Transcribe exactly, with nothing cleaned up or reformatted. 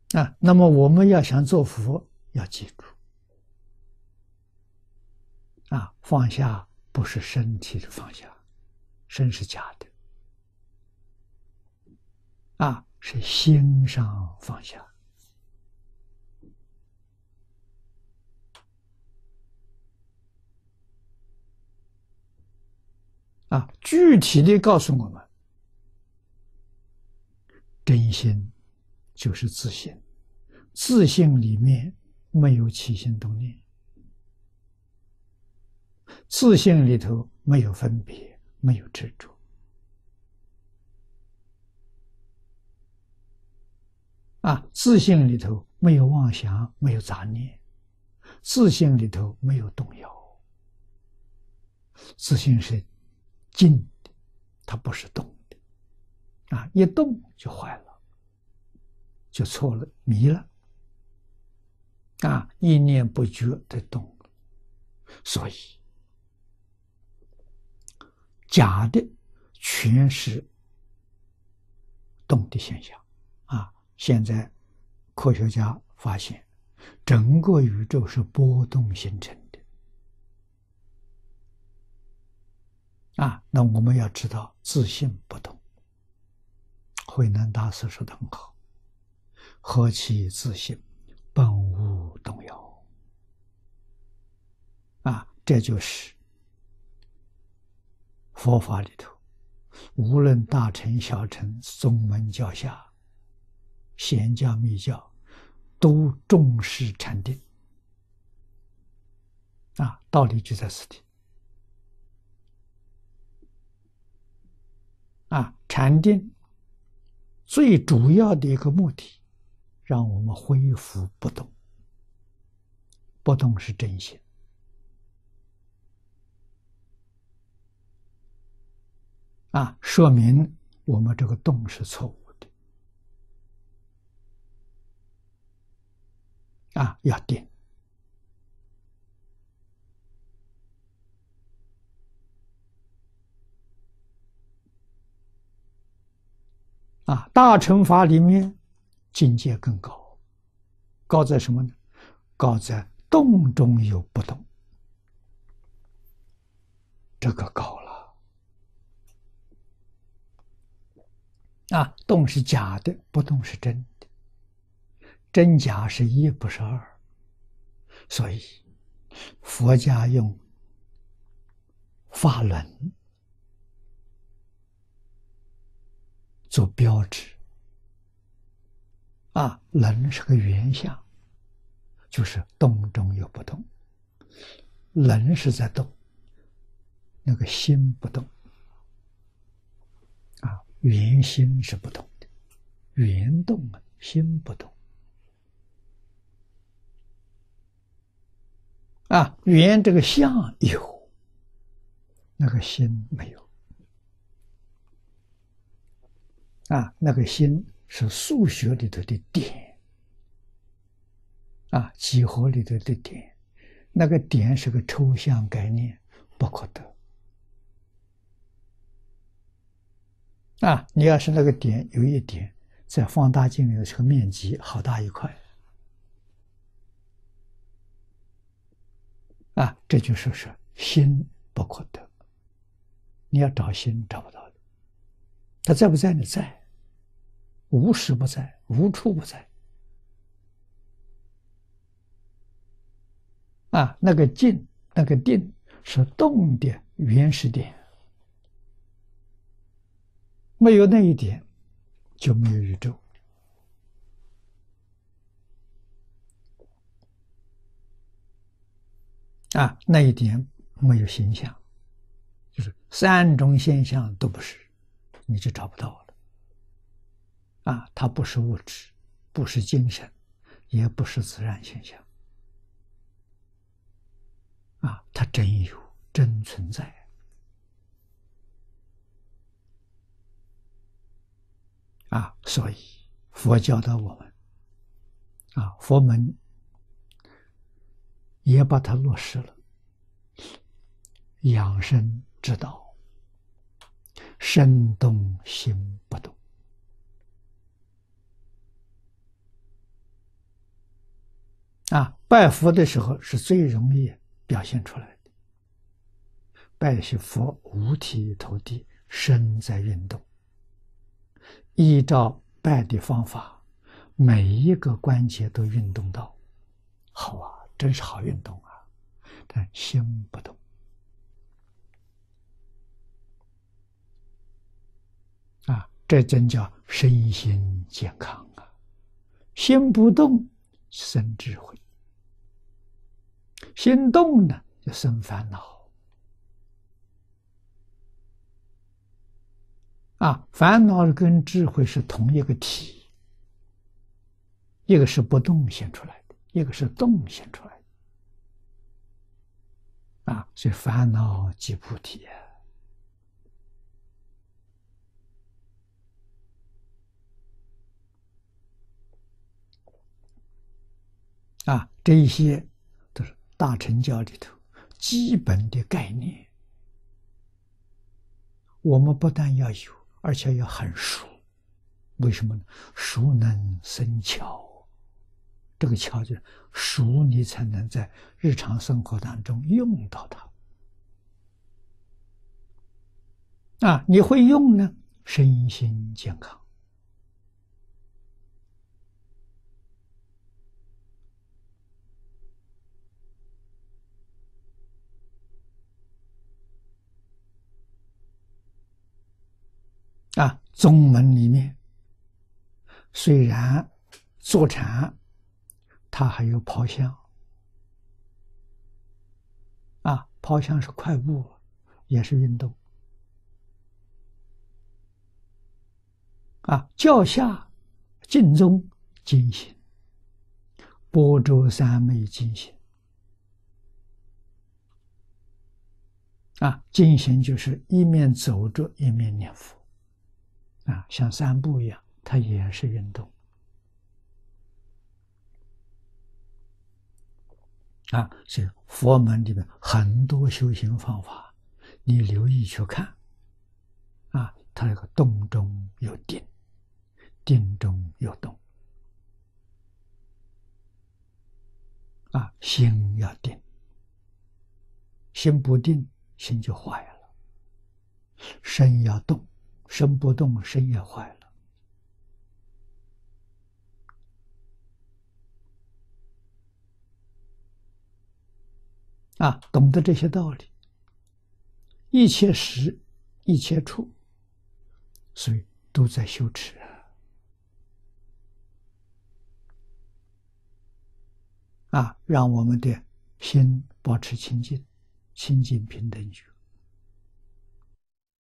啊，那么我们要想做佛，要记住啊，放下不是身体的放下，身是假的啊，是心上放下啊。具体的告诉我们，真心就是自信，自信里面没有起心动念。自信里头没有分别，没有执着啊！自信里头没有妄想，没有杂念，自信里头没有动摇。自信是静的，它不是动的啊！一动就坏了，就错了，迷了啊！一念不觉的动，所以假的全是动的现象啊！现在科学家发现，整个宇宙是波动形成的啊！那我们要知道，自信不动。慧能大师说得很好：“何其自信，本无动摇。”啊，这就是佛法里头，无论大乘小乘、宗门教下、显教密教，都重视禅定啊，道理就在此地啊。禅定最主要的一个目的，让我们恢复不动，不动是真心啊，说明我们这个动是错误的啊，要定啊。大乘法里面境界更高，高在什么呢？高在动中有不动，这个高了啊！动是假的，不动是真的，真假是一，不是二。所以佛家用法轮做标志啊，轮是个原相，就是动中有不动，轮是在动，那个心不动啊，圆心是不动的，圆动啊，心不动啊，圆这个相有，那个心没有啊，那个心是数学里头的点啊，几何里头的点，那个点是个抽象概念，不可得啊。你要是那个点有一点在放大镜里的这个面积好大一块啊，这就说是心不可得。你要找心找不到的，它在不在呢？在，无时不在，无处不在啊。那个静，那个定是动的原始点，没有那一点就没有宇宙啊，那一点没有形象，就是三种现象都不是，你就找不到了啊。它不是物质，不是精神，也不是自然现象啊，它真有，真存在啊。所以佛教导我们啊，佛门也把它落实了，养生之道，身动心不动啊，拜佛的时候是最容易表现出来的。拜是佛五体投地，身在运动。依照拜的方法，每一个关节都运动到，好啊，真是好运动啊！但心不动啊，这真叫身心健康啊！心不动生智慧，心动呢就生烦恼啊！烦恼跟智慧是同一个体，一个是不动显出来的，一个是动显出来的。啊，所以烦恼即菩提啊！啊，这一些都是大乘教里头基本的概念，我们不但要有，而且要很熟。为什么呢？熟能生巧，这个巧就是熟，你才能在日常生活当中用到它。啊，你会用呢，身心健康。啊，宗门里面虽然坐禅，它还有抛香。啊，抛香是快步，也是运动。啊，教下净宗精行，般舟三昧精行。啊，精行就是一面走着一面念佛。啊，像散步一样，它也是运动。啊，所以佛门里面很多修行方法，你留意去看。啊，它那个动中有定，定中有动。啊，心要定，心不定，心就坏了。身要动，身不动，身也坏了。啊，懂得这些道理，一切时，一切处，所以都在修持啊，让我们的心保持清净，清净平等觉。